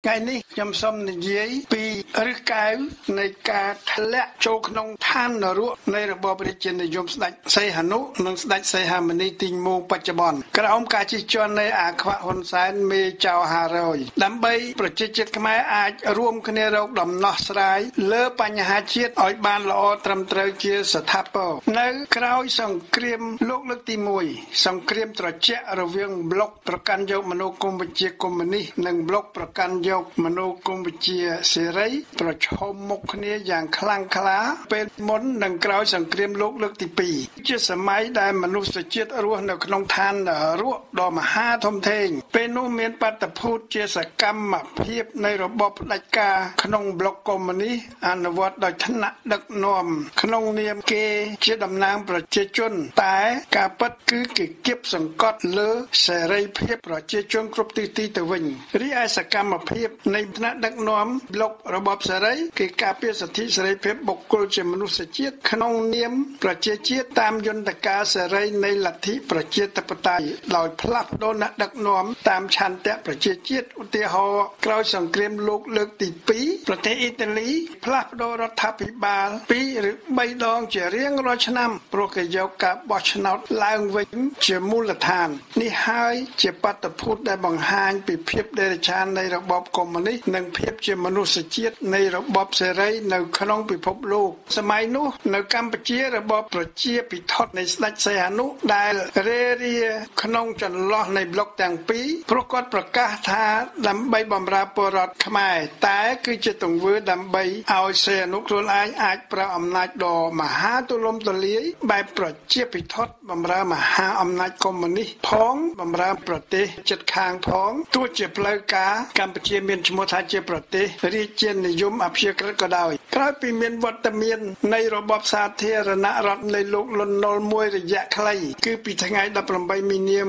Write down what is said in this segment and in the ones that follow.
ថ្ងៃនេះខ្ញុំសូមនិយាយពីឫសកែវនៃការធ្លាក់ចូលក្នុងឋាននរកនៃរបបរាជានិយមស្ដេចសីហនុនិងស្ដេចសីហមុនីទីងមូបច្ចុប្បន្នក្រោមការជិះជាន់នៃអាខ្វាក់ហ៊ុនសែនមេចៅ500ដើម្បីប្រជាជាតិខ្មែរអាចរួមគ្នារកដំណោះស្រាយលើបញ្ហាជាតិឲ្យបានល្អត្រឹមត្រូវជាស្ថាពរនៅក្រោយសង្គ្រាមលោកលើកទី1សង្គ្រាមត្រជាក់រវាងប្លុកប្រកាន់យកមនោគមវិជ្ជាកុម្មុយនីសនិងប្លុកប្រកាន់យកមនោគមវិជ្ជាសេរីប្រឈមមុខគ្នាយ៉ាងខ្លាំងក្លាពេលមុននិងក្រោយសង្គ្រាមលោកលើកទី2ជាសម័យដែលមនុស្សជាតិរស់នៅក្នុងឋាននរកដ៏មហាធំធេងពេលនោះមានបាតុភូតជាសកម្មភាពនៃរបបផ្ដាច់ការក្នុងប្លុកកុម្មុយនីសអនុវត្តដោយថ្នាក់ដឹកនាំក្នុងនាមគេជាតំណាងប្រជាជនតែការពិតគឺគេគៀបសង្កត់លើសេរីភាពប្រជាជនគ្រប់ទិសទីទៅវិញរីឯសកម្មភាពនៃថ្នាក់ដឹកនាំប្លុករបបសេរីគេការពារសិទ្ធិសេរីភាពបុគ្គលជាមនុស្សជាតិក្នុងនាមប្រជាជាតិតាមយន្តការសេរីនៃលទ្ធិប្រជាធិបតេយ្យដោយផ្លាស់ប្ដូរអ្នកដឹកនាំតាមឆន្ទៈប្រជាជាតិឧទាហរណ៍ក្រោយសង្គ្រាមលោកលើកទី2ប្រទេសអ៊ីតាលីផ្លាស់ប្ដូររដ្ឋាភិបាល2ឬ3ដងជារៀងរាល់ឆ្នាំព្រោះគេយកការបោះឆ្នោតឡើងវិញជាមូលដ្ឋាននេះហើយជាបាតុភូតដែលបង្ហាញពីភាពដេរឆាននៃរបបកុម្មុយនីសនិងភាពជាមនុស្សជាតិនៃរបបសេរីនៅក្នុងពិភពលោកសម័យនោះនៅកម្ពុជារបបប្រជាពិធនៃស្ដេចសីហនុដែលរេរាក្នុងចន្លោះនៃប្លុកទាំងពីរព្រោះគាត់ប្រកាសថាដើម្បីបម្រើពលរដ្ឋខ្មែរតែគឺជាទង្វើដើម្បីឲ្យសីហនុខ្លួនឯងអាចប្រើអំណាចដ៏មហាទូលំទូលាយបែបប្រជាពិធបម្រើមហាអំណាចកុម្មុយនីសផងបម្រើប្រទេសជិតខាងផងទោះជាផ្លូវការកម្ពុជាមានឈ្មោះថាជាប្រទេសរាជានិយមអព្យាក្រឹតក៏ដោយក្រោយពីមានវត្តមាននៃរបបសាធារណរដ្ឋនៃលោកលន់នល់មួយរយៈខ្លីគឺពីថ្ងៃ18មីនា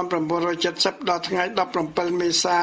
1970ដល់ថ្ងៃ17មេសា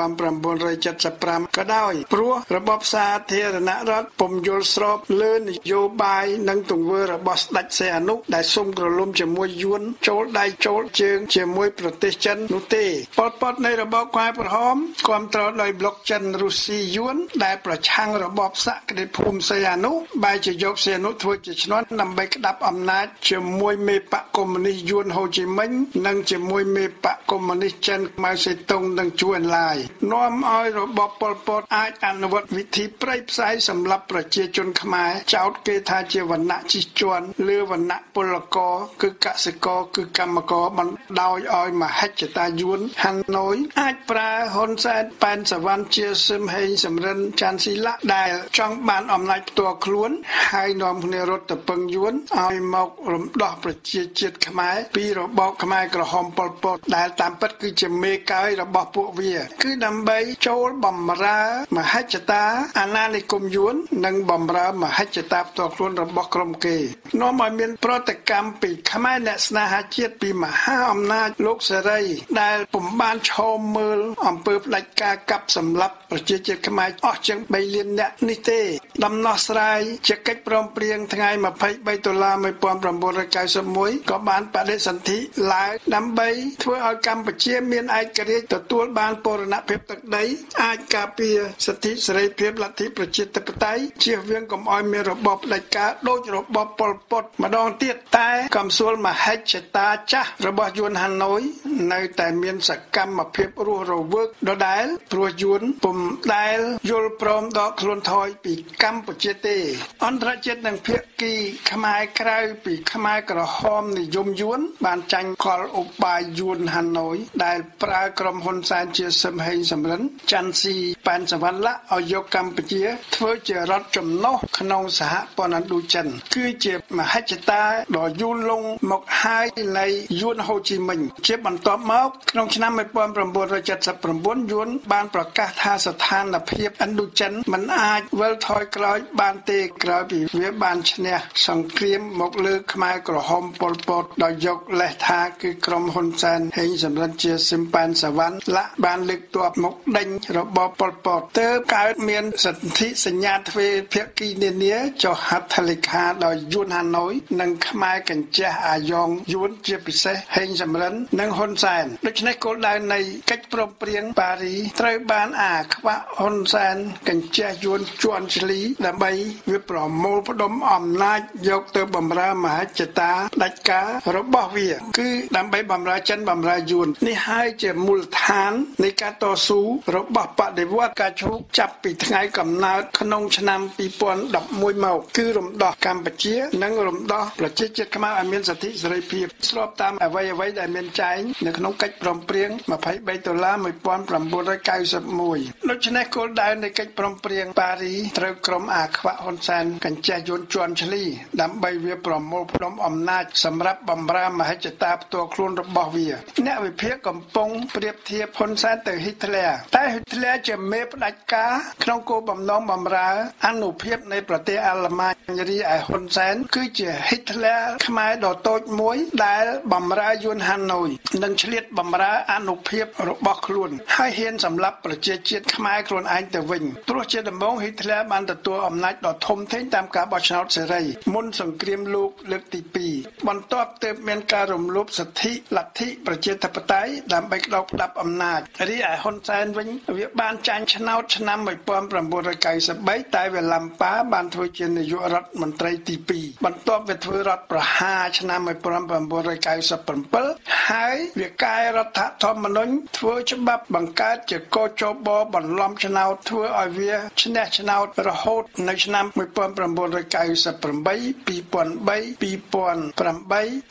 1975ក៏ដោយព្រោះរបបសាធារណរដ្ឋពុំយល់ស្របលើនយោបាយនិងទង្វើរបស់ស្ដេចសីហនុដែលសុំក្រឡុំជាមួយយួនចូលដៃចូលជើងជាមួយប្រទេសចិននោះទេប៉ុលពតនៃរបបខ្មែរក្រហមគ្រប់គ្រងដោយប្លុកចិនរុស្ស៊ីយួនដែលប្រឆាំងរបបសក្តិភូមិសីហនុបែរជាយកសីហនុធ្វើជាឈ្នន់ដើម្បីក្តាប់អំណាចជាមួយមេបកកុម្មុយនីសយួនហូជីមិញនិងជាមួយមេបកកុម្មុយនីសចិនម៉ៅសេតុងនិងជួនឡាយនាំឲ្យរបបប៉ុលពតអាចអនុវត្តវិធីប្រៃផ្សាយសម្រាប់ប្រជាជនខ្មែរចោទគេថាជាវណ្ណៈជិះជាន់លើវណ្ណៈពលករគឺកសិករគឺកម្មករបណ្ដោយឲ្យមហិច្ឆតាយួនហាណូយអាចប្រើហ៊ុនសែនប៉ែនសវណ្ណជាសឹមហេងសំរិនចាន់ស៊ីឡាដែលចង់បានអំណាចផ្ទាល់ខ្លួនហើយនាំគ្នារត់ទៅពឹងយួនឲ្យមករំដោះប្រជាជាតិខ្មែរពីរបបខ្មែរក្រហមប៉ុលពតដែលតាមពិតគឺជាមេកោយរបស់ពួកវាគឺដើម្បីចូលបំរើមហិច្ឆតាអាណានិគមយួននិងបំរើមហិច្ឆតាផ្ទាល់ខ្លួនរបស់ក្រុមគេនាំឲ្យមានប្រតិកម្មពីខ្មែរអ្នកស្នេហាជាតិពីមហាអំណាចលោកសេរីដែលពុំបានឈរមើលអំពើផ្ដាច់ការកាប់សម្លាប់ប្រជាជាតិខ្មែរអស់ជាង3លាននាក់នេះទេដំណោះស្រាយជាកិច្ចព្រមព្រៀងថ្ងៃ23ដុល្លារ1991ក៏បានបដិសន្ធិឡើងដើម្បីធ្វើឲ្យកម្ពុជាមានឯករាជ្យទទួលបានបូរណភាពទឹកដីអាចការពារសិទ្ធិសេរីភាពលទ្ធិប្រជាធិបតេយ្យជៀសវាងកុំឲ្យមានរបបផ្ដាច់ការដូចរបបប៉ុលពតម្ដងទៀតតែកំសួលមហិច្ឆតាចាស់របស់យួនហាណូយនៅតែមានសកម្មភាពរស់រវើកដដែលព្រោះយួនពុំដែលយល់ព្រមដកខ្លួនថយពីកម្ពុជាទេអន្តរជាតិនិងភាគីខ្មែរក្រៅពីខ្មែរក្រហមនិយមយួនបានចាញ់កលឧបាយយួនហាណូយដែលប្រើក្រុមហ៊ុនសែនជាសឹមហេងសំរិនចាន់ស៊ីប៉ែនសវណ្ណឡាឲ្យយកកម្ពុជាធ្វើជារដ្ឋចំណុះក្នុងសហព័ន្ធឥណ្ឌូចិនគឺជាមហិច្ឆតាដ៏យូរលង់មកហើយនៃយួនហូជីមិញជាបន្ទាប់មកក្នុងឆ្នាំ1979យួនបានប្រកាសថាស្ថានភាពឥណ្ឌូចិនមិនអាចវិលថយក្រក្រោយបានទេក្រោយពីវាបានឈ្នះសង្គ្រាមមកលើខ្មែរក្រហមប៉ុលពតដោយយកលេសថាគឺក្រុមហ៊ុនសែនហេងសំរិនជាស៊ីមប៉ែនសវណ្ណលាក់បានលើកទ័ពមកដេញរបបប៉ុលពតទើបកើតមានសន្ធិសញ្ញាទ្វេភាគីនានាចុះហត្ថលេខាដោយយួនហាណូយនិងខ្មែរកញ្ចេះអាយ៉ងយួនជាពិសេសហេងសំរិននិងហ៊ុនសែនដូច្នេះគោលដៅនៃកិច្ចព្រមព្រៀងប៉ារីត្រូវបានអាខ្វាក់ហ៊ុនសែនកញ្ចេះយួនជួនឆ្លីដើម្បីវាប្រមូលផ្ដុំអំណាចយកទៅបម្រើមហិច្ឆតាដាច់ការរបស់វាគឺដើម្បីបម្រើចិនបម្រើយួននេះហើយជាមូលដ្ឋាននៃការតស៊ូរបស់បដិវត្តន៍ការឈូកចាប់ពីថ្ងៃកំណើតក្នុងឆ្នាំ2011មកគឺរំដោះកម្ពុជានិងរំដោះប្រជាជាតិខ្មែរឲ្យមានសិទ្ធិសេរីភាពស្របតាមអ្វីដែលមានចែងនៅក្នុងកិច្ចព្រមព្រៀង$23 1991ដូច្នេះគោលដៅនៃកិច្ចព្រមព្រៀងប៉ារីត្រូវក្រុមអាខ្វាក់ហ៊ុនសែនកញ្ចេះយួនជួនឆ្លីដើម្បីវាប្រមូលផ្ដុំអំណាចសម្រាប់បម្រើមហិច្ឆតាផ្ទាល់ខ្លួនរបស់វាអ្នកវិភាគកំពុងប្រៀបធៀបហ៊ុនសែនទៅហ៊ីតលែរតែហ៊ីតលែរជាមេផ្ដាច់ការក្នុងគោលបំណងបម្រើអានុភាពនៃប្រទេសអាល្លឺម៉ាញរីឯហ៊ុនសែនគឺជាហ៊ីតលែរខ្មែរដ៏តូចមួយដែលបម្រើយួនហាណូយនិងឆ្លៀតបម្រើអានុភាពរបស់ខ្លួនហើយហ៊ានសម្លាប់ប្រជាជាតិខ្មែរខ្លួនឯងទៅវិញព្រោះជាដំបូងហ៊ីតលែរបានទទួលអំណាចដ៏ធំធេងតាមការបោះឆ្នោតសេរីមុនសង្គ្រាមលោកលើកទី2បន្ទាប់ទើបមានការរំលោភសិទ្ធិលទ្ធិប្រជាធិបតេយ្យដើម្បីក្តោបផ្ដាប់អំណាចរីឯហ៊ុនសែនវិញវាបានចាញ់ឆ្នោតឆ្នាំ1993តែវាឡំប៉ាបានធ្វើជានាយករដ្ឋមន្ត្រីទី2បន្ទាប់វាធ្វើរដ្ឋប្រហារឆ្នាំ1997ហើយវាកែរដ្ឋធម្មនុញ្ញធ្វើច្បាប់បង្កើតជាកោជបបន្លំឆ្នោតធ្វើឲ្យវាឈ្នះឆ្នោតរហូតនៅឆ្នាំ1998 2003 2008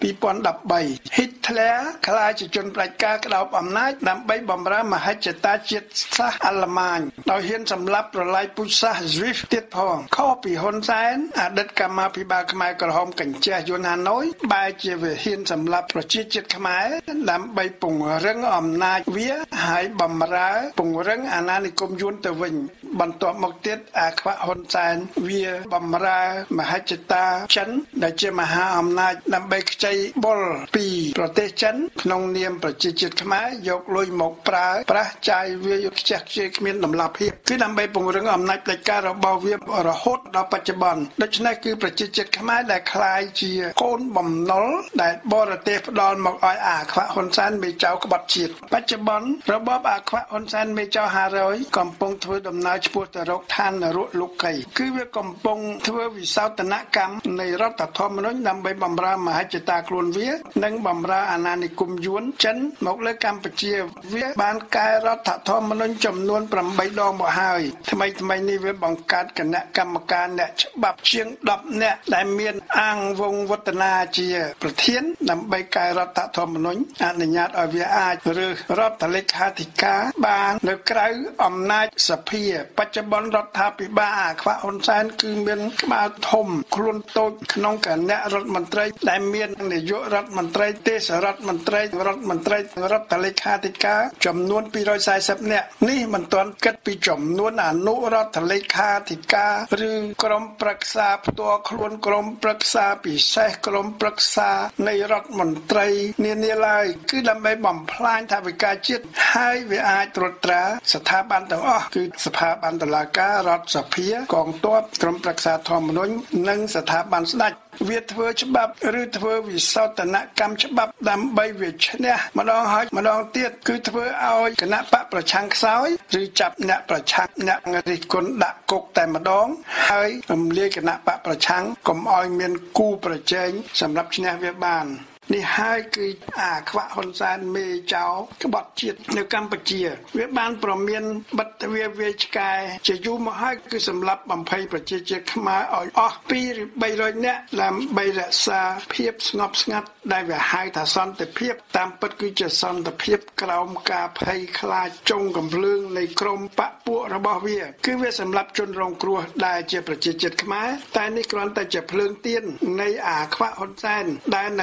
2013ហ៊ីតលែរក្លាយជាជនផ្ដាច់ការក្តោបអំណាចដើម្បីបម្រើមហិច្ឆតាជាតិសាសន៍អាល្លឺម៉ាញដោយហ៊ានសម្លាប់ប្រឡាយពូជសាសន៍ Swiss ទៀតផងខុសពីហ៊ុនសែនអតីតកម្មាភិបាលខ្មែរក្រហមកញ្ចេះយួនហាណូយបែរជាវាហ៊ានសម្លាប់ប្រជាជាតិខ្មែរដើម្បីពង្រឹងអំណាចវាហើយបម្រើពង្រឹងអាណានិគមយួនទៅវិញបន្ទាប់មកទៀតអាខ្វាក់ហ៊ុនសែនវាបម្រើមហិច្ឆតាចិនដែលជាមហាអំណាចដើម្បីខ្ចីបុលពីប្រទេសចិនក្នុងនាមប្រជាជាតិខ្មែរយកលុយមកប្រើប្រាស់ចាយវាយកខ្ជះខ្ជាយគ្មានតម្លាភាពគឺដើម្បីពង្រឹងអំណាចផ្ដាច់ការរបស់វារហូតដល់បច្ចុប្បន្នដូច្នេះគឺប្រជាជាតិខ្មែរដែលក្លាយជាកូនបំណុលដែលបរទេសផ្ដល់មកឲ្យអាខ្វាក់ហ៊ុនសែនមេចៅក្បត់ជាតិបច្ចុប្បន្នរបបអាខ្វាក់ហ៊ុនសែនមេចៅ500កំពុងធ្វើដំណើរឆ្ពោះទៅរកឋាននរកលោកីគឺវាកំពុងធ្វើវិសោធនកម្មនៃរដ្ឋធម្មនុញ្ញដើម្បីបម្រើមហិច្ឆតាខ្លួនវានិងបម្រើអាណានិគមយួនចិនមកលើកម្ពុជាវាបានកែរដ្ឋធម្មនុញ្ញចំនួន8ដងមកហើយថ្មីនេះវាបង្កើតគណៈកម្មការអ្នកច្បាប់ជាង10នាក់ដែលមានអង្គវងវឌ្ឍនាជាប្រធានដើម្បីកែរដ្ឋធម្មនុញ្ញអនុញ្ញាតឲ្យវាអាចរើសរដ្ឋលេខាធិការបាននៅក្រៅអំណាចសភាបច្ចុប្បន្នរដ្ឋាភិបាលអាខ្វាក់ហ៊ុនសែនគឺមានក្បាលធំខ្លួនតូចក្នុងគណៈរដ្ឋមន្ត្រីដែលមាននាយករដ្ឋមន្ត្រីទេសរដ្ឋមន្ត្រីរដ្ឋមន្ត្រីរដ្ឋលេខាធិការចំនួន240នាក់នេះមិនទាន់គិតពីចំនួនអនុរដ្ឋលេខាធិការឬក្រុមប្រឹក្សាផ្ទាល់ខ្លួនក្រុមប្រឹក្សាពិសេសក្រុមប្រឹក្សានៃរដ្ឋមន្ត្រីនានាឡើយគឺដើម្បីបំផ្លាញថវិកាជាតិហើយវាអាចត្រួតត្រាស្ថាប័នទាំងអស់គឺស្ថាប័នតុលាការរដ្ឋសភាកងទ័ពក្រុមប្រឹក្សាធម្មនុញ្ញនិងស្ថាប័នស្ដេចវាធ្វើច្បាប់ឬធ្វើវិសោធនកម្មច្បាប់ដើម្បីវាឈ្នះម្ដងហើយម្ដងទៀតគឺធ្វើឲ្យគណៈបកប្រឆាំងខ្សោយឬចាប់អ្នកប្រឆាំងអ្នករិះគន់ដាក់គុកតែម្ដងហើយរំលាយគណៈបកប្រឆាំងកុំឲ្យមានគូប្រជែងសម្រាប់ឈ្នះវាបាននេះហើយគឺអាខ្វាក់ហ៊ុនសែនមេចៅក្បត់ជាតិនៅកម្ពុជាវាបានប្រមានបិទទ្វារវាឆ្កែជាយូរមកហើយគឺសម្រាប់បំភ័យប្រជាជាតិខ្មែរឲ្យអស់2ឬ300នាក់ដើម្បីរក្សាភាពស្ងប់ស្ងាត់ដែលវាហៅថាសន្តិភាពតាមពិតគឺជាសន្តិភាពក្រោមការភ័យខ្លាចចុងកំភ្លើងនៃក្រុមបកពួករបស់វាគឺវាសម្រាប់ជនរងគ្រោះដែលជាប្រជាជាតិខ្មែរតែនេះគ្រាន់តែជាភ្លើងទៀននៃអាខ្វាក់ហ៊ុនសែនដែលនឹងអស់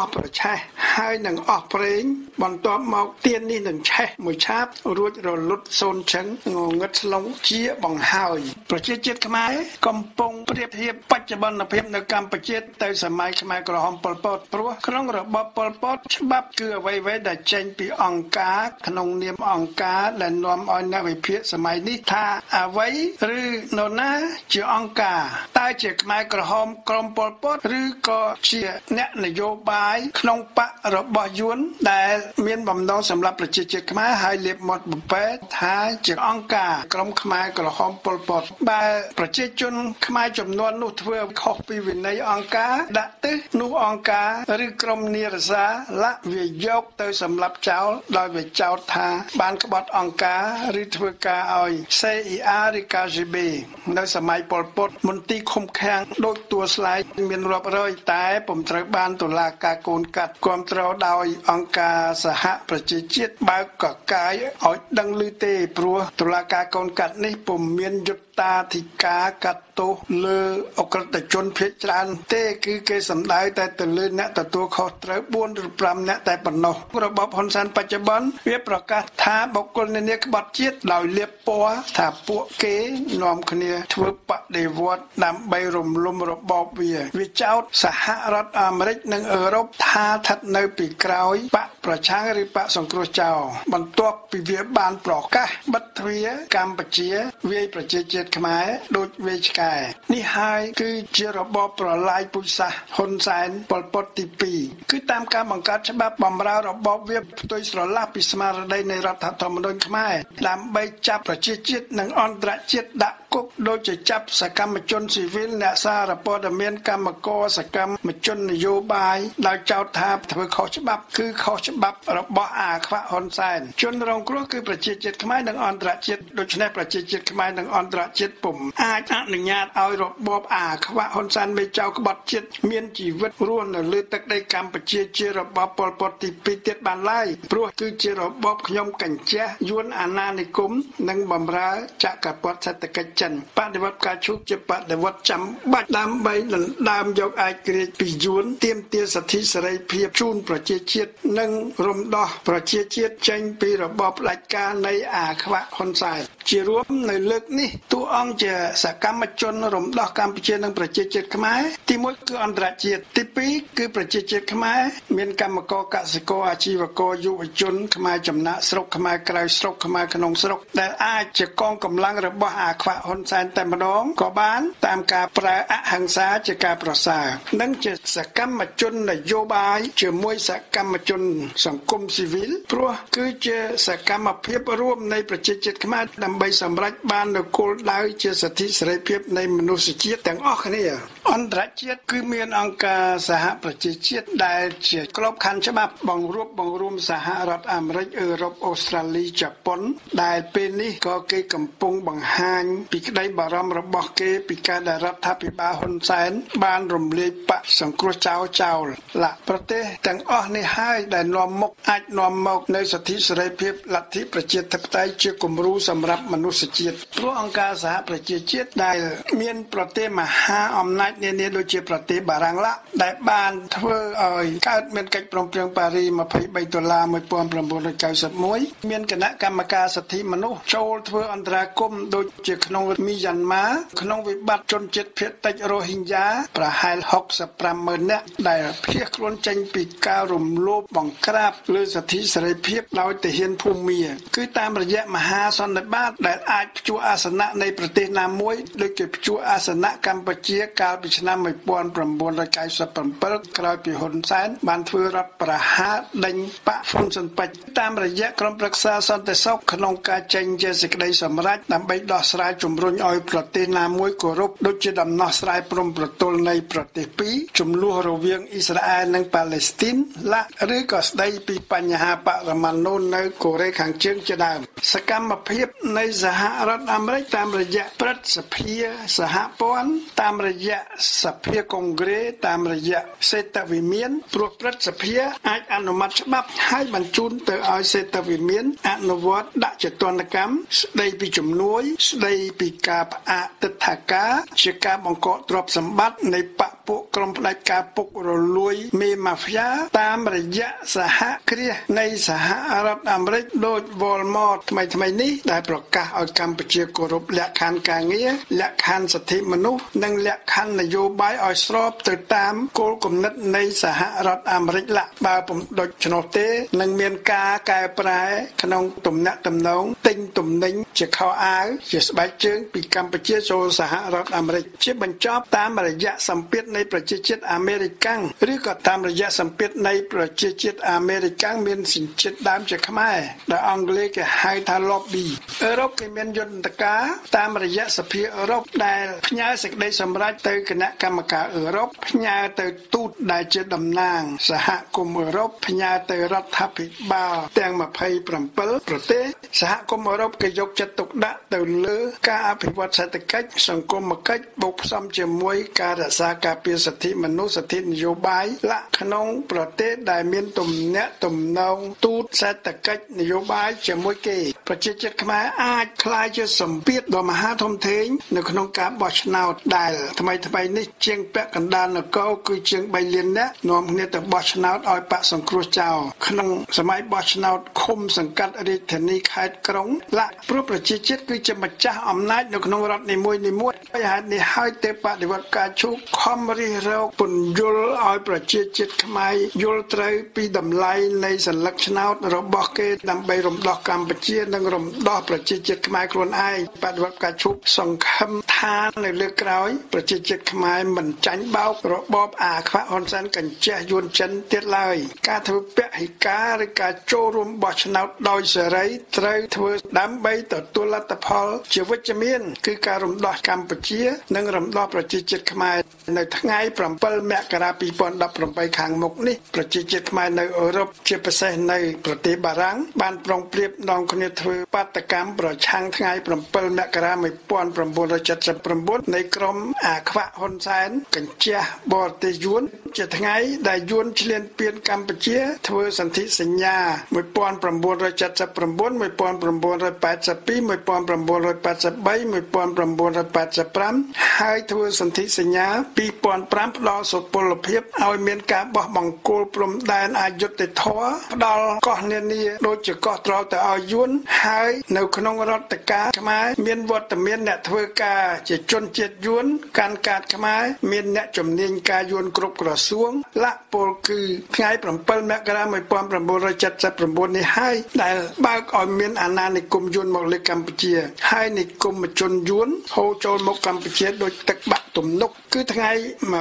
ស់ប្រឆេះហើយនឹងអស់ប្រេងបន្ទាប់មកទៀននេះនឹងឆេះមួយឆាបរួចរលត់សូនឆឹងងងឹតស្លុងជាបង្ហើយប្រជាជាតិខ្មែរកំពុងប្រៀបធៀបបច្ចុប្បន្នភាពនៅកម្ពុជាទៅសម័យខ្មែរក្រហមប៉ុលពតព្រោះក្នុងរបបប៉ុលពតច្បាប់គឺអ្វីៗដែលចេញពីអង្គការក្នុងនាមអង្គការដែលនាំឲ្យអ្នកវិភាគសម័យនេះថាអ្វីឬនរណាជាអង្គការតើជាខ្មែរក្រហមក្រុមប៉ុលពតឬក៏ជាអ្នកនយោបាយក្នុងបករបស់យួនដែលមានបំណងសម្រាប់ប្រជាជាតិខ្មែរហើយលៀបមាត់បំពេថាជាអង្គការក្រុមខ្មែរក្រហមប៉ុលពតបើប្រជាជនខ្មែរចំនួននោះធ្វើខុសពីវិន័យអង្គការដាក់ទិសនោះអង្គការឬក្រុមនិរសាលាក់វាយកទៅសម្លាប់ចោលដោយវាចោទថាបានក្បត់អង្គការឬធ្វើការឲ្យ CIA ឬ KGB នៅសម័យប៉ុលពតមន្ទីរឃុំឃាំងដូចទួលស្លែកមានរាប់រយតែពុំត្រូវបានតុលាការកូនកាត់គ្រប់គ្រងដោយអង្គការសហប្រជាជាតិបើកកកាយឲ្យដឹងឮទេព្រោះតុលាការកូនកាត់នេះពុំមានយុត្តាធិការកាត់ទោសលើអក្រិតជនភេទច្រើនទេគឺគេសម្ដៅតែទៅលើអ្នកទទួលខុសត្រូវ4ឬ5អ្នកតែប៉ុណ្ណោះរបបហ៊ុនសែនបច្ចុប្បន្នវាប្រកាសថាបុគ្គលនានាក្បត់ជាតិដោយលាបពណ៌ថាពួកគេនាំគ្នាធ្វើបដិវត្តន៍ដើម្បីរំលំរបបវាចោទសហរដ្ឋអាមេរិកនិងអឺរ៉ុបថាស្ថិតនៅពីក្រោយបកប្រឆាំងឬបកសង្គ្រោះចោលបន្ទាប់ពីវាបានប្រកាសបិទទ្វារកម្ពុជាវាយប្រជាជាតិខ្មែរដូចវាយឆ្កែនេះហើយគឺជារបបប្រឡាយពូជសាសន៍ហ៊ុនសែនប៉ុលពតទី2គឺតាមការបង្កើតច្បាប់បម្រើរបបវាផ្ទុយស្រឡះពីស្មារតីនៃរដ្ឋធម្មនុញ្ញខ្មែរដើម្បីចាប់ប្រជាជាតិនិងអន្តរជាតិដាក់គុកដូចជាចាប់សកម្មជនស៊ីវិលអ្នកសារព័ត៌មានកម្មករសកម្មជននយោបាយដោយចោទថាធ្វើខុសច្បាប់គឺខុសច្បាប់របស់អាខ្វាក់ហ៊ុនសែនជនរងគ្រោះគឺប្រជាជាតិខ្មែរនិងអន្តរជាតិដូច្នេះប្រជាជាតិខ្មែរនិងអន្តរជាតិពុំអាចអនុញ្ញាតឲ្យរបបអាខ្វាក់ហ៊ុនសែនមេចៅក្បត់ជាតិមានជីវិតរស់នៅលើទឹកដីកម្ពុជាជារបបប៉ុលពតទី2ទៀតបានឡើយព្រោះគឺជារបបខ្ញុំកញ្ជះយួនអាណានិគមនិងបម្រើចក្រពត្តិសេដ្ឋកិច្ចចិនបដិវត្តការឈូកជាបដិវត្តចាំបាច់ដើម្បីដណ្ដើមយកឯករាជ្យពីយួនទាមទារសិទ្ធិសេរីភាពជូនប្រជាជាតិនិងរំដោះប្រជាជាតិចេញពីរបបផ្ដាច់ការនៃអាខ្វាក់ហ៊ុនសែនជារួមនៅលើកនេះតួអង្គជាសកម្មជនរំដោះកម្ពុជានិងប្រជាជាតិខ្មែរទី1គឺអន្តរជាតិទី2គឺប្រជាជាតិខ្មែរមានកម្មករកសិករអាជីវករយុវជនខ្មែរចំណាក់ស្រុកខ្មែរក្រៅស្រុកខ្មែរក្នុងស្រុកដែលអាចជាកងកម្លាំងរបស់អាខ្វាក់ហ៊ុនសែនតែម្ដងក៏បានតាមការប្រើអហិង្សាជាការប្រសើរនិងជាសកម្មជននយោបាយជាមួយសកម្មជនសង្គមស៊ីវិលព្រោះគឺជាសកម្មភាពរួមនៃប្រជាជាតិខ្មែរដើម្បីសម្រេចបាននូវគោលដៅជាសិទ្ធិសេរីភាពនៃមនុស្សជាតិទាំងអស់គ្នាអន្តរជាតិគឺមានអង្គការសហប្រជាជាតិដែលជាក្របខ័ណ្ឌច្បាប់បង្រួមសហរដ្ឋអាមេរិកអឺរ៉ុបអូស្ត្រាលីជប៉ុនដែលពេលនេះក៏គេកំពុងបង្ហាញពីក្តីបារម្ភរបស់គេពីការដែលរដ្ឋាភិបាលហ៊ុនសែនបានរំលាយបកសង្គ្រោះចោលប្រទេសទាំងអស់នេះហើយដែលអាចនាំមកនៅសិទ្ធិសេរីភាពលទ្ធិប្រជាធិបតេយ្យជាគំរូសម្រាប់មនុស្សជាតិព្រោះអង្គការសហប្រជាជាតិដែលមានប្រទេសមហាអំណាចនានាដូចជាប្រទេសបារាំងដែលបានធ្វើឲ្យកើតមានកិច្ចព្រមព្រៀងប៉ារី23ដុល្លារ1991មានគណៈកម្មការសិទ្ធិមនុស្សចូលធ្វើអន្តរាគមន៍ដូចជាក្នុងមីយ៉ាន់ម៉ាក្នុងវិបត្តិជនជាតិភាគតិចរ៉ូហីញ៉ាប្រហែល65,000 នាក់ដែលភៀសខ្លួនចេញពីការរំលោភបង្ក្រាបលើសិទ្ធិសេរីភាពដោយទាហានភូមាគឺតាមរយៈមហាសន្និបាតដែលអាចព្យួរអាសនៈនៃប្រទេសណាមួយដូចជាព្យួរអាសនៈកម្ពុជាកាលពីឆ្នាំ1997ក្រោយពីហ៊ុនសែនបានធ្វើរដ្ឋប្រហារដេញបកហ្វុនស៊ិនប៉ិចតាមរយៈក្រុមប្រឹក្សាសន្តិសុខក្នុងការចេញជាសេចក្តីសម្រេចដើម្បីដោះស្រាយជំរុញឲ្យប្រទេសណាមួយគោរពដូចជាដំណោះស្រាយព្រំប្រទល់នៃប្រទេសពីរចំនួនរវាងអ៊ីស្រាអែលនិងប៉ាឡេស្ទីនឬក៏ស្ដីពីបញ្ហាបរមាណុនៅកូរ៉េខាងជើងជាដើមសកម្មភាពនៃសហរដ្ឋអាមេរិកតាមរយៈព្រឹទ្ធសភាសហព័ន្ធតាមរយៈសភាកុងក្រេសតាមរយៈសេតវិមានព្រោះព្រឹទ្ធសភាអាចអនុម័តច្បាប់ហើយបញ្ជូនទៅឲ្យសេតវិមានអនុវត្តដាក់ចទណ្ឌកម្មស្ដីពីជំនួយស្ដីពីការផ្អាកទិដ្ឋាការជាការបង្កកទ្រព្យសម្បត្តិនៃបកពួកក្រុមផ្ដាច់ការពុករលួយមេម៉ាហ្វយ៉ាតាមរយៈសហគ្រាសនៃសហរដ្ឋអាមេរិកដូច Walmart ថ្មីនេះដែលប្រកាសឲ្យកម្ពុជាគោរពលក្ខខណ្ឌការងារលក្ខខណ្ឌសិទ្ធិមនុស្សនិងលក្ខខណ្ឌនយោបាយឲ្យស្របទៅតាមគោលគំនិតនៃសហរដ្ឋអាមេរិកបើពុំដូច្នោះទេនឹងមានការកែប្រែក្នុងទំនាក់ទំនងទិញទំនិញជាខោអាវជាស្បែកជើងពីកម្ពុជាចូលសហរដ្ឋអាមេរិកជាបញ្ចប់តាមរយៈសម្ពាធនៃប្រជាជាតិអាមេរិកាំងឬក៏តាមរយៈសម្ពាធនៃប្រជាជាតិអាមេរិកាំងមានសញ្ជាតិដើមជាខ្មែរដែលអង់គ្លេសគេហៅថា lobby អឺរ៉ុបគេមានយន្តការតាមរយៈសភាអឺរ៉ុបដែលផ្ញើសេចក្តីសម្រេចទៅគណៈកម្មការអឺរ៉ុបផ្ញើទៅទូតដែលជាតំណាងសហគមន៍អឺរ៉ុបផ្ញើទៅរដ្ឋាភិបាលទាំង27ប្រទេសសហគមន៍អឺរ៉ុបគេយកចិត្តទុកដាក់ទៅលើការអភិវឌ្ឍសេដ្ឋកិច្ចសង្គមគិច្ចបូកផ្សំជាមួយការរក្សាការពារសិទ្ធិមនុស្សសិទ្ធិនយោបាយក្នុងប្រទេសដែលមានទំនាក់ទំនងទូតសេដ្ឋកិច្ចនយោបាយជាមួយគេប្រជាជាតិខ្មែរអាចក្លាយជាសម្ពាធដ៏មហាធំធេងនៅក្នុងការបោះឆ្នោតដែលថ្មីនេះជាងពាក់កណ្ដាលនគរគឺជាង3លាននាក់នាំគ្នាទៅបោះឆ្នោតឲ្យបកសង្គ្រោះចោលក្នុងសម័យបោះឆ្នោតឃុំសង្កាត់រាជធានីខេត្តក្រុងព្រោះប្រជាជាតិគឺជាម្ចាស់អំណាចនៅក្នុងរដ្ឋនីមួយហើយហេតុនេះហើយទើបបដិវត្តការឈូកខំរិះរោចពន្យល់ឲ្យប្រជាជាតិខ្មែរយល់ត្រូវពីតម្លៃនៃសញ្ញាឆ្នោតរបស់គេដើម្បីរំដោះកម្ពុជានិងរំដោះប្រជាជាតិខ្មែរខ្លួនឯងបដិវត្តការឈូកសង្ឃឹមថានៅលើក្រោយប្រជាជាតិខ្មែរមិនចាញ់បោករបបអាខ្វាក់ហ៊ុនសែនកញ្ជះយួនចិនទៀតឡើយការធ្វើពហិការឬការចូលរួមបោះឆ្នោតដោយសេរីត្រូវធ្វើដើម្បីទទួលលទ្ធផលជាវិជ្ជមានគឺការរំដោះកម្ពុជានិងរំដោះប្រជាជាតិខ្មែរនៅថ្ងៃ7មករា2018ខាងមុខនេះប្រជាជាតិខ្មែរនៅអឺរ៉ុបជាពិសេសនៅប្រទេសបារាំងបានប្រុងប្រៀបនាំគ្នាធ្វើបាតកម្មប្រឆាំងថ្ងៃ7មករា1979នៃក្រុមអាខ្វាក់ហ៊ុនសែនកញ្ជះបរទេសយួនជាថ្ងៃដែលយួនឈ្លានពានកម្ពុជាធ្វើសន្ធិសញ្ញា1979 1982 1983 ហើយធ្វើសន្ធិសញ្ញា2005ផ្ដល់សុពលភាពឲ្យមានការបោះបង្គោលព្រំដែនអយុត្តិធម៌ផ្ដល់កោះនានាដូចជាកោះត្រល់ទៅឲ្យយួនហើយនៅក្នុងរដ្ឋការខ្មែរមានវត្តមានអ្នកធ្វើការជាជនជាតិយួនកាន់កាតខ្មែរមានអ្នកជំនាញការយួនគ្រប់ក្រសួងពលគឺថ្ងៃ7មករា1979នេះហើយដែលបើកឲ្យមានអាណានិគមយួនមកលើកម្ពុជាហើយនិគមជនយួនហូរចូលមកកម្ពុជាដោយទឹកបាក់ទំនប់គឺថ្ងៃ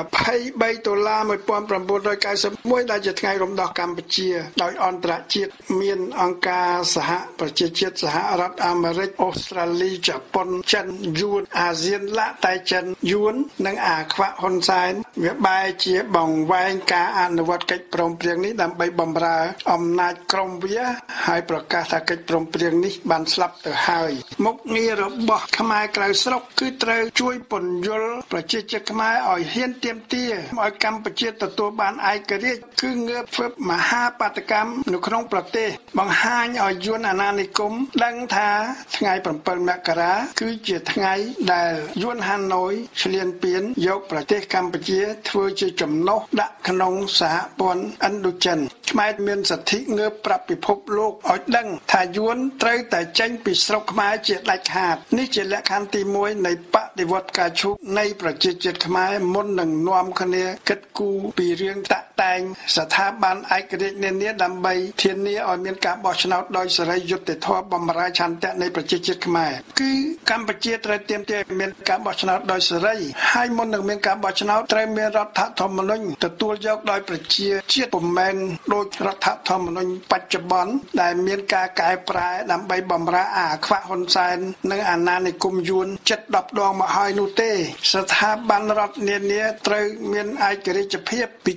$23 1991ដែលជាថ្ងៃរំដោះកម្ពុជាដោយអន្តរជាតិមានអង្គការសហប្រជាជាតិសហរដ្ឋអាមេរិកអូស្ត្រាលីជប៉ុនចិនយួនអាស៊ានតែចិនយួននិងអាខ្វាក់ហ៊ុនសែនវាបែរជាបង្វែងការអនុវត្តកិច្ចព្រមព្រៀងនេះដើម្បីបម្រើអំណាចក្រុមវាហើយប្រកាសថាកិច្ចព្រមព្រៀងនេះបានស្លាប់ទៅហើយមុខងាររបស់ខ្មែរក្រៅស្រុកគឺត្រូវជួយពន្យល់ប្រជាជាតិខ្មែរឲ្យហ៊ានទាមទារឲ្យកម្ពុជាទទួលបានឯករាជ្យគឺងើបធ្វើមហាបាតកម្មនៅក្នុងប្រទេសបង្ហាញឲ្យយួនអាណានិគមដឹងថាថ្ងៃ7មករាគឺជាថ្ងៃដែលយួនហាណូយឈ្លានពានយកប្រទេសកម្ពុជាធ្វើជាចំណុះដាក់ក្នុងសហព័ន្ធឥណ្ឌូចិនខ្មែរមានសិទ្ធិងើបប្រាប់ពិភពលោកឲ្យដឹងថាយួនត្រូវតែចេញពីស្រុកខ្មែរជាដាច់ខាតនេះជាលក្ខខណ្ឌទី1នៃបដិវត្តការឈូកនៃប្រជាជាតិខ្មែរមុននឹងនាំគ្នាគិតគូរពីរឿងតាក់តែងស្ថាប័នឯករាជ្យនានាដើម្បីធានាឲ្យមានការបោះឆ្នោតដោយសេរីយុត្តិធម៌បម្រើឆន្ទៈនៃប្រជាជាតិខ្មែរគឺកម្ពុជាត្រូវទាមទារមានការបោះឆ្នោតដោយសេរីហើយមុននឹងមានការបោះឆ្នោតត្រូវមានរដ្ឋធម្មនុញ្ញទទួលយកដោយប្រជាជាតិពុំមែនដោយរដ្ឋធម្មនុញ្ញបច្ចុប្បន្នដែលមានការកែប្រែដើម្បីបម្រើអាខ្វាក់ហ៊ុនសែននិងអាណានិគមយួនជិត10ដងមកហើយនោះទេស្ថាប័នរដ្ឋនានាត្រូវមានឯករាជ្យភាពពីគ្នា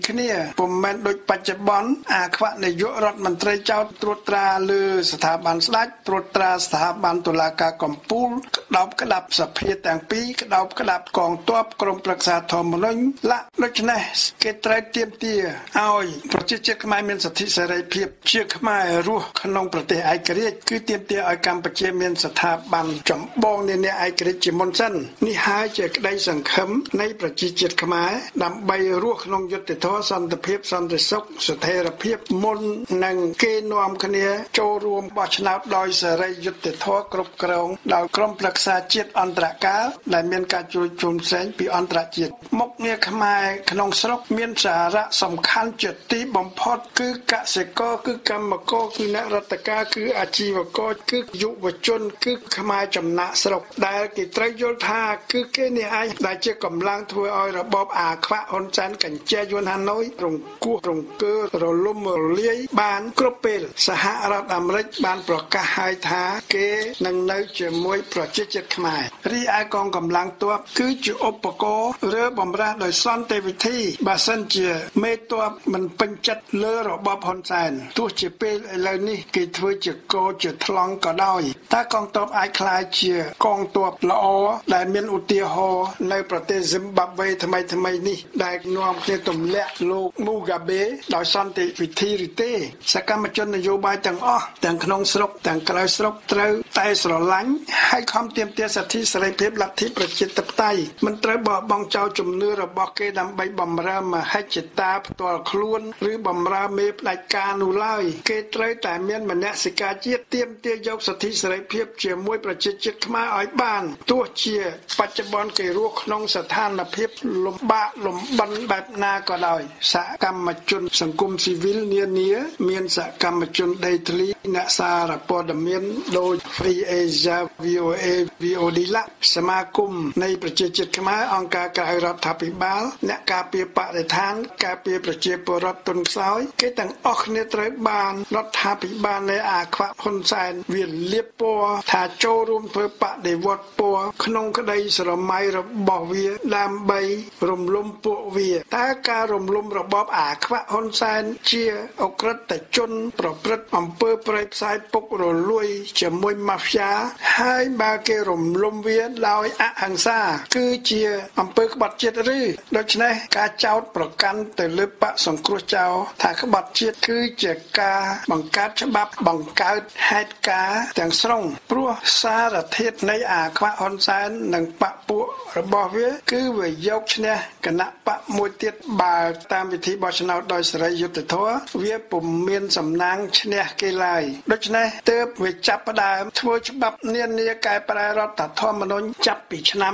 ពុំមែនដូចបច្ចុប្បន្នអាខ្វាក់នាយករដ្ឋមន្ត្រីចោទត្រួតត្រាលើស្ថាប័នស្ដេចត្រួតត្រាស្ថាប័នតុលាការកំពូលក្តោបក្តាប់សភាទាំងពីរក្តោបក្តាប់កងទ័ពក្រមប្រឹក្សាធម្មនុញ្ញដូច្នេះគេត្រូវទាមទារឲ្យប្រជាជាតិខ្មែរមានសិទ្ធិសេរីភាពជាខ្មែររស់ក្នុងប្រទេសឯករាជ្យគឺទាមទារឲ្យកម្ពុជាមានស្ថាប័នចម្បងនានាឯករាជ្យជាមុនសិននេះហើយជាក្តីសង្ឃឹមនៃប្រជាជាតិខ្មែរដើម្បីរស់ក្នុងយុត្តិធម៌សន្តិភាពសន្តិសុខស្ថិរភាពមុននឹងគេនាំគ្នាចូលរួមបោះឆ្នោតដោយសេរីយុត្តិធម៌គ្រប់គ្រងដោយក្រុមប្រឹក្សាជាតិអន្តរកាលដែលមានការជួយជុំផ្សេងពីអន្តរជាតិមុខងារខ្មែរក្នុងស្រុកមានសារៈសំខាន់ជាទីបំផុតគឺកសិករគឺកម្មករគឺអ្នករដ្ឋការគឺអាជីវករគឺយុវជនគឺខ្មែរចំណាក់ស្រុកដែលគេត្រូវយល់ថាគឺគេនេះឯងដែលជាកម្លាំងធ្វើឲ្យរបបអាខ្វាក់ហ៊ុនសែនកញ្ជែយួនហាណូយរង្គោះរង្គើរលំរលាយបានគ្រប់ពេលសហរដ្ឋអាមេរិកបានប្រកាសឲ្យថាគេនឹងនៅជាមួយប្រជាជាតិខ្មែររីឯកងកម្លាំងទ័ពគឺជាឧបករណ៍រើបំរាស់ដោយសន្តិវិធីបើសិនជាមេទ័ពមិនពេញចិត្តលើរបបហ៊ុនសែនទោះជាពេលឥឡូវនេះគេធ្វើជាកោជាថ្លង់ក៏ដោយតើកងទ័ពអាចក្លាយជាកងទ័ពល្អដែលមានឧទាហរណ៍នៅប្រទេសស៊ីមបាប់វេថ្មីនេះដែលនាំគ្នាទម្លាក់លោកមូហ្គាបេដោយសន្តិវិធីឬទេសកម្មជននយោបាយទាំងអស់ទាំងក្នុងស្រុកទាំងក្រៅស្រុកត្រូវតែស្រឡាញ់ហើយខំទាមទារសិទ្ធិសេរីភាពលទ្ធិប្រជាធិបតេយ្យមិនត្រូវបោះបង់ចោលជំនឿរបស់គេដើម្បីបម្រើមហិច្ឆតាផ្ទាល់ខ្លួនឬបម្រើមេផ្ដាច់ការនោះឡើយគេត្រូវតែមានមនសិការជាតិទាមទារយកសិទ្ធិសេរីភាពជាមួយប្រជាជាតិខ្មែរឲ្យបានទោះជាបច្ចុប្បន្នគេរស់ក្នុងស្ថានភាពលំបាកលំបិនបែបណាក៏ដោយសកម្មជនសង្គមស៊ីវិលនានាមានសកម្មជនដេកធ្លីអ្នកសារព័ត៌មានដូច Free Asia VOA VOD សមាគមនៃប្រជាជាតិខ្មែរអង្គការក្រៅរដ្ឋាភិបាលអ្នកការពារបរិស្ថានការពារប្រជាពលរដ្ឋទុនខ្សោយគេទាំងអស់គ្នាត្រូវបានរដ្ឋាភិបាលនៃអាខ្វាក់ហ៊ុនសែនវាលាបពណ៌ថាចូលរួមធ្វើបដិវត្តពណ៌ក្នុងក្តីស្រមៃរបស់វាដើម្បីរំលំពួកវាតើការរំលំរបបអាខ្វាក់ហ៊ុនសែនជាអក្រិតជនប្រព្រឹត្តអំពើប្រេយផ្សាយពុករលួយជាមួយម៉ាហ្វយ៉ាហើយបើគេរំលំវាដោយអហិង្សាគឺជាអំពើក្បត់ជាតិឬដូច្នេះការចោទប្រកាន់ទៅលើបកសង្គ្រោះចោលថាក្បត់ជាតិគឺជាការបង្កើតច្បាប់បង្កើតហេតុការណ៍ទាំងស្រុងព្រោះសារធាតុនៃអាខ្វាក់ហ៊ុនសែននិងបកពួករបស់វាគឺវាយកឈ្នះគណៈបកមួយទៀតបើតាមវិធីបោះឆ្នោតដោយសេរីយុត្តិធម៌វាពុំមានសំណាងឈ្នះគេឡើយដូច្នេះទើបវាចាប់ផ្ដើមធ្វើច្បាប់នានាកែប្រែរដ្ឋធម្មនុញ្ញចាប់ពីឆ្នាំ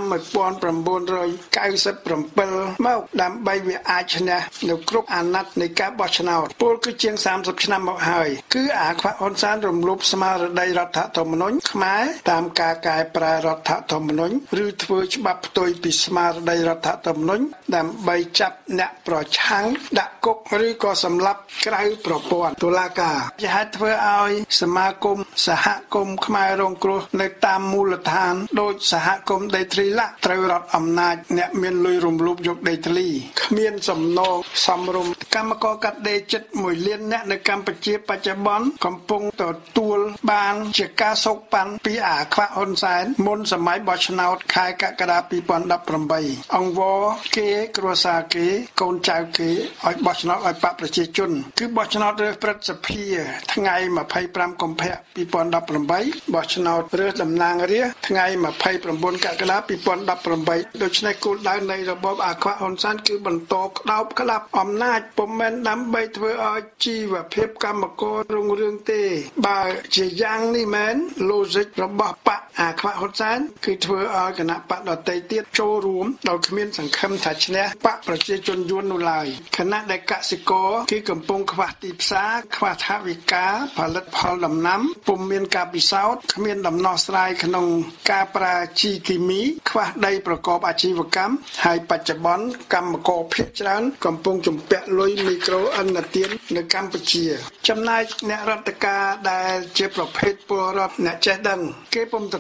1997មកដើម្បីវាអាចឈ្នះនៅគ្រប់អាណត្តិនៃការបោះឆ្នោតពលគឺជាង30ឆ្នាំមកហើយគឺអាខ្វាក់ហ៊ុនសែនរំលោភស្មារតីរដ្ឋធម្មនុញ្ញខ្មែរតាមការកែប្រែរដ្ឋធម្មនុញ្ញឬធ្វើច្បាប់ផ្ទុយពីស្មារតីរដ្ឋធម្មនុញ្ញដើម្បីចាប់អ្នកប្រឆាំងដាក់គុកឬក៏សម្លាប់ក្រៅប្រព័ន្ធតុលាការជាហេតុធ្វើឲ្យសមាគមសហគមន៍ខ្មែររងគ្រោះនៅតាមមូលដ្ឋានដោយសហគមន៍ដីធ្លីត្រូវរដ្ឋអំណាចអ្នកមានលុយរំលោភយកដីធ្លីគ្មានសំណងសមរម្យកម្មករកាត់ដេរជិត1លានអ្នកនៅកម្ពុជាបច្ចុប្បន្នកំពុងទទួលបានជាការសោកប៉ាន់ពីអាខ្វាក់ហ៊ុនសែនមុនសម័យបោះឆ្នោតខែកក្កដា2018អង្វរគេគ្រួសារគេកូនចៅគេឲ្យបោះឆ្នោតឲ្យបកប្រជាជនគឺបោះឆ្នោតរើសព្រឹទ្ធសភាថ្ងៃ25កុម្ភៈ2018បោះឆ្នោតរើសតំណាងរាស្ត្រថ្ងៃ29កក្កដា2018ដូច្នេះគោលដៅនៃរបបអាខ្វាក់ហ៊ុនសែនគឺបន្តក្តោបក្តាប់អំណាចពុំមែនដើម្បីធ្វើឲ្យជីវភាពកម្មកររុងរឿងទេបើជាយ៉ាងនេះមែន logic របស់បកអាខ្វាក់ហ៊ុនសែនគឺធ្វើឲ្យគណៈបកដទៃទៀតចូលរួមដោយគ្មានសង្ឃឹមថាឈ្នះបកប្រជាជនយួននោះឡើយខណៈដែលកសិករគឺកំពុងខ្វះទីផ្សារខ្វះថវិកាផលិតផលដំណាំពុំមានការពិសោធន៍គ្មានដំណោះស្រាយក្នុងការប្រើជីគីមីខ្វះដីប្រកបអាជីវកម្មហើយបច្ចុប្បន្នកម្មករភាគច្រើនកំពុងជំពាក់លុយមីក្រូឥណទាននៅកម្ពុជាចំណែកអ្នករដ្ឋការដែលជាប្រភេទពលរដ្ឋអ្នកចេះដឹងគេពុំទ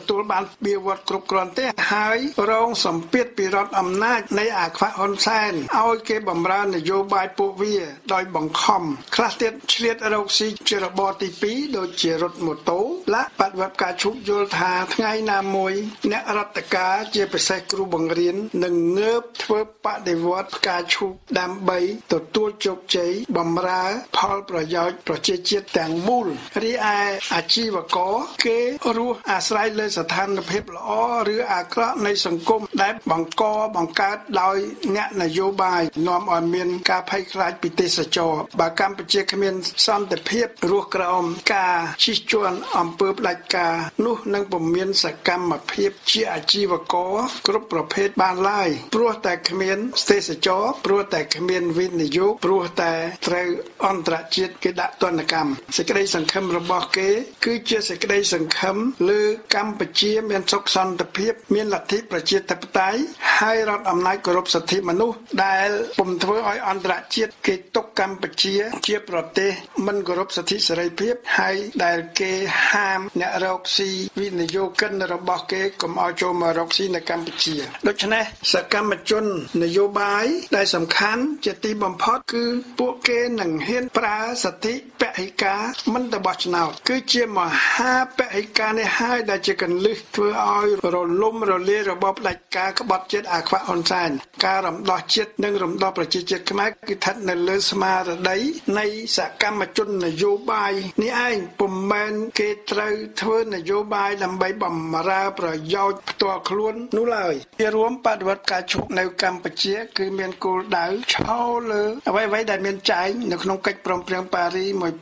ទទួលបានបៀវត្សគ្រប់គ្រាន់ទេហើយរងសម្ពាធពីរដ្ឋអំណាចនៃអាខ្វាក់ហ៊ុនសែនឲ្យគេបម្រើនយោបាយពួកវាដោយបង្ខំខ្លះទៀតឆ្លៀតរកស៊ីជារបរទី2ដូចជារថម៉ូតូและបដិវត្តការឈប់យល់ថាថ្ងៃណាមួយអ្នករដ្ឋការជាពិសេសគ្រូបង្រៀននឹងងើបធ្វើបដិវត្តការឈប់ដើម្បីទទួលជោគជ័យបម្រើផលប្រយោជន៍ប្រជាជាតិទាំងមូលរីឯអាជីវករគេរស់អាស្រ័យលើស្ថានភាពល្អឬអាក្រក់នៃសង្គមដែលបង្កើតដោយអ្នកនយោបាយនាំឲ្យមានការភ័យខ្លាចពីទេសចរបើកម្ពុជាគ្មានសន្តិភាពរស់ក្រោមការជិះជាន់អំពើផ្ដាច់ការនោះនឹងពុំមានសកម្មភាពជាអាជីវករគ្រប់ប្រភេទបានឡើយព្រោះតែគ្មានទេសចរព្រោះតែគ្មានវិនិយោគព្រោះតែត្រូវអន្តរជាតិគេដាក់ទណ្ឌកម្មសេចក្តីសង្ឃឹមរបស់គេគឺជាសេចក្តីសង្ឃឹមលើកម្ពុជាមានសុខសន្តិភាពមានលទ្ធិប្រជាធិបតេយ្យហើយរដ្ឋអំណាចគោរពសិទ្ធិមនុស្សដែលពុំធ្វើឲ្យអន្តរជាតិគេទុកកម្ពុជាជាប្រទេសមិនគោរពសិទ្ធិសេរីភាពហើយដែលគេហាមអ្នករកស៊ីវិនិយោគិនរបស់គេកុំឲ្យចូលមករកស៊ីនៅកម្ពុជាដូច្នេះសកម្មជននយោបាយដែលសំខាន់ជាទីបំផុតគឺពួកគេនឹងហ៊ានប្រើសិទ្ធិពហិការមិនទៅបោះឆ្នោតគឺជាមហាពហិការនេះហើយដែលជាកន្លឹះធ្វើឲ្យរលំរលាយរបបផ្ដាច់ការក្បត់ជាតិអាខ្វាក់ហ៊ុនសែនការរំដោះជាតិនិងរំដោះប្រជាជាតិខ្មែរគឺស្ថិតនៅលើស្មារតីនៃសកម្មជននយោបាយនេះឯងពុំមែនគេត្រូវធ្វើនយោបាយដើម្បីបម្រើប្រយោជន៍ផ្ទាល់ខ្លួននោះឡើយជារួមបដិវត្តការឈប់នៅកម្ពុជាគឺមានគោលដៅឈរលើអ្វីដែលមានចែងនៅក្នុងកិច្ចព្រមព្រៀងប៉ារី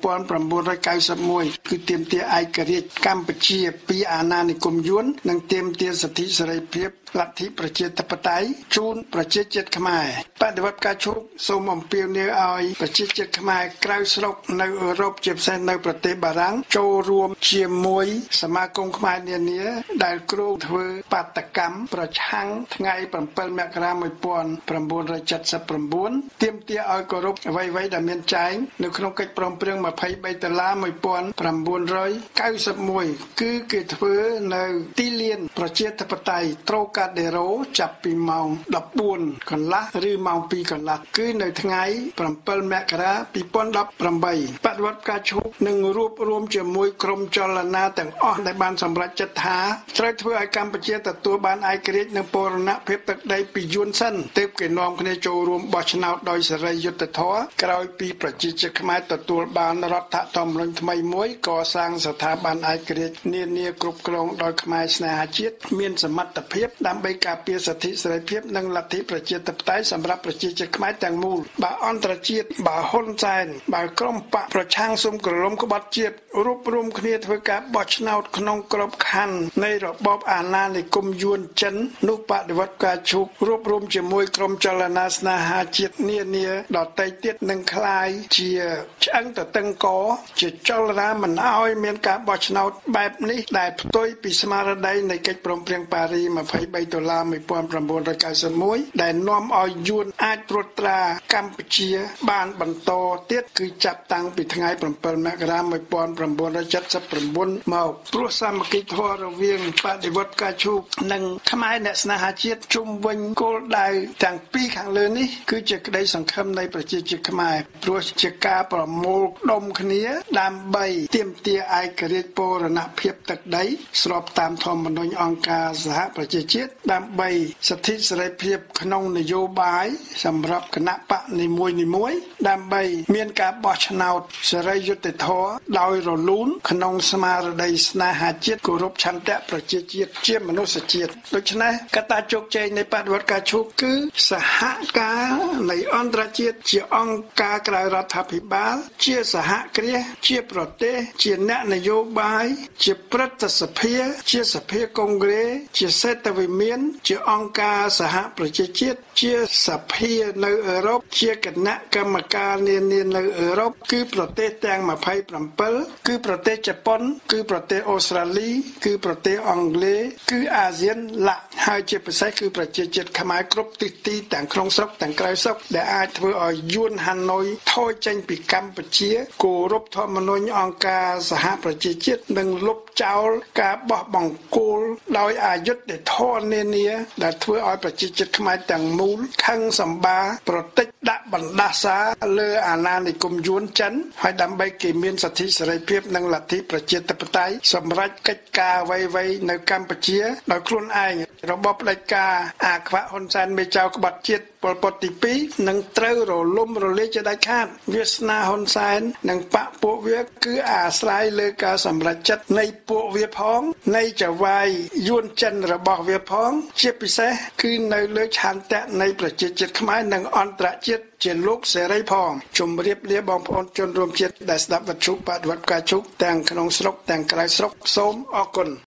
1991គឺទាមទារឯករាជ្យកម្ពុជាពីអាណានិគមយួននិងទាមទារសិទ្ធិសេរីភាពលទ្ធិប្រជាធិបតេយ្យជូនប្រជាជាតិខ្មែរបដិវត្តការឈប់សូមអំពាវនាវឲ្យប្រជាជាតិខ្មែរក្រៅស្រុកនៅអឺរ៉ុបជាពិសេសនៅប្រទេសបារាំងចូលរួមជាមួយសមាគមខ្មែរនានាដែលគ្រោងធ្វើបាតកម្មប្រឆាំងថ្ងៃ7មករា1979ទាមទារឲ្យគោរពអ្វីដែលមានចែងនៅក្នុងកិច្ចព្រមព្រៀង$231991គឺគេធ្វើនៅទីលានប្រជាធិបតេយ្យត្រូកាដេរ៉ូចាប់ពីម៉ោង 14 កន្លះឬម៉ោង 2 កន្លះគឺនៅថ្ងៃ7មករា2018បដិវត្តការឈប់នឹងរួបរวมជាមួយក្រុមចលនាទាំងអស់ដែលបានសម្រេចចិត្តថាត្រូវធ្វើឲ្យកម្ពុជាទទួលបានឯករាជ្យនិងបូរណភាពទឹកដីពីយួនសិនទើបគេនាំគ្នាចូលរួមបោះឆ្នោតដោយសេរីយុត្តិធម៌ក្រោយពីប្រជាជាតិខ្មែរទទួលបានរដ្ឋធម្មនុញ្ញថ្មីមួយកសាងស្ថាប័នឯករាជ្យនានាគ្រប់គ្រងដោយខ្មែរស្នេហាជាតិមានសមត្ថភាពដើម្បីការពារសិទ្ធិសេរីភាពនិងលទ្ធិប្រជាធិបតេយ្យសម្រាប់ប្រជាជាតិខ្មែរទាំងមូលបើអន្តរជាតិបើហ៊ុនសែនបើក្រុមបកប្រឆាំងសុំក្រឡុំក្បត់ជាតិរួបរวมគ្នាធ្វើការបោះឆ្នោតក្នុងក្របខ័ណ្ឌនៃរបបអាណានិគមយួនចិននោះបដិវត្តការឈប់រួបរวมជាមួយក្រុមចលនាស្នេហាជាតិនានាដទៃទៀតនឹងក្លាយជាឆ្អឹងទទឹងកជាចលនាមិនអោយមានការបោះឆ្នោតបែបនេះដែលផ្ទុយពីស្មារតីនៃកិច្ចព្រមព្រៀងប៉ារី$231991ដែលនាំឲ្យយួនអាចត្រួតត្រាកម្ពុជាបានបន្តទៀតគឺចាប់តាំងពីថ្ងៃ7មករា1979មកព្រោះសាមគ្គីធម៌រវាងបដិវត្តការឈប់និងខ្មែរអ្នកស្នេហាជាតិជុំវិញគោលដៅទាំងពីរខាងលើនេះគឺជាក្តីសង្ឃឹមនៃប្រជាជាតិខ្មែរព្រោះជាការប្រមូលផ្ដុំគ្នាដើម្បីទាមទារឯករាជ្យបូរណភាពទឹកដីស្របតាមធម្មនុញ្ញអង្គការសហប្រជាជាតិដើម្បីសិទ្ធិសេរីភាពក្នុងនយោបាយសម្រាប់គណៈបកនីមួយៗដើម្បីមានការបោះឆ្នោតសេរីយុត្តិធម៌ដោយរលូនក្នុងស្មារតីស្នេហាជាតិគោរពឆន្ទៈប្រជាជាតិជាមនុស្សជាតិដូច្នេះកត្តាជោគជ័យនៃបដិវត្តការឈប់គឺសហការនៃអន្តរជាតិជាអង្គការក្រៅរដ្ឋាភិបាលជាសហគ្រាសជាប្រទេសជាអ្នកនយោបាយជាព្រឹទ្ធសភាជាសភាកុងក្រេជាសេដ្ឋវិមានជាអង្គការសហប្រជាជាតិជាសភានៅអឺរ៉ុបជាគណៈកម្មការនានានៅអឺរ៉ុបគឺប្រទេសទាំង27គឺប្រទេសជប៉ុនគឺប្រទេសអូស្ត្រាលីគឺប្រទេសអង់គ្លេសគឺអាស៊ានឡាក់ហើយជាពិសេសគឺប្រជាជាតិខ្មែរគ្រប់ទិសទីទាំងក្នុងស្រុកទាំងក្រៅស្រុកដែលអាចធ្វើឲ្យយួនហាណូយថយចេញពីកម្ពុជាគោរពធម្មនុញ្ញអង្គការសហប្រជាជាតិនិងលុបចោលការបបោះបង្គោលដោយអយុត្តិធម៌នានាដែលធ្វើឲ្យប្រជាជាតិខ្មែរទាំងមូលខឹងសម្បាប្រតិចដាក់បណ្ដាសាលើអាណានិគមយួនចិនហើយដើម្បីគេមានសិទ្ធិសេរីភាពនិងលទ្ធិប្រជាធិបតេយ្យសម្រាប់កិច្ចការអ្វីៗនៅកម្ពុជាដោយខ្លួនឯងរបបផ្ដាច់ការអាខ្វាក់ហ៊ុនសែនមេចៅក្បត់ជាតិប៉ុលពតទី2នឹងត្រូវរលំរលាយជាដាច់ខាតវាសនាហ៊ុនសែននិងបកពួកវាគឺអាស្រ័យលើការសម្រេចចិត្តនៃពួកវាផងនៃចៅហ្វាយយួនចិនរបស់វាផងជាពិសេសគឺនៅលើឆន្ទៈនៃប្រជាជាតិខ្មែរនិងអន្តរជាតិជាលោកសេរីផងជម្រាបលាបងប្អូនជនរួមជាតិដែលស្ដាប់វិទ្យុបដិវត្តផ្កាឈូកទាំងក្នុងស្រុកទាំងក្រៅស្រុកសូមអរគុណ